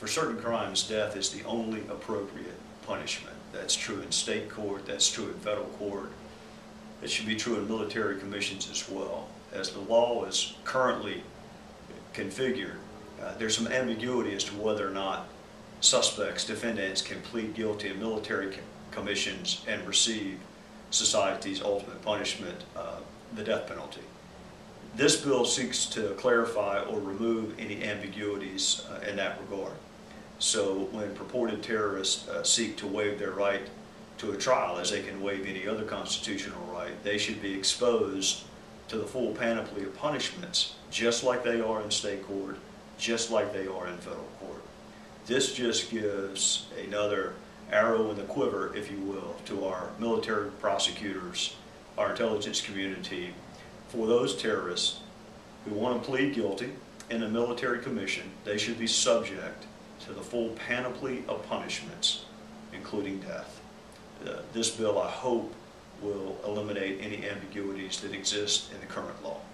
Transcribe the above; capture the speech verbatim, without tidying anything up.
For certain crimes, death is the only appropriate punishment. That's true in state court, that's true in federal court. It should be true in military commissions as well. As the law is currently configured, uh, there's some ambiguity as to whether or not suspects, defendants, can plead guilty in military com commissions and receive society's ultimate punishment, uh, the death penalty. This bill seeks to clarify or remove any ambiguities uh, in that regard. So when purported terrorists uh, seek to waive their right to a trial, as they can waive any other constitutional right, they should be exposed to the full panoply of punishments, just like they are in state court, just like they are in federal court. This just gives another arrow in the quiver, if you will, to our military prosecutors, our intelligence community, for those terrorists who want to plead guilty in a military commission. They should be subject to the full panoply of punishments, including death. Uh, this bill, I hope, will eliminate any ambiguities that exist in the current law.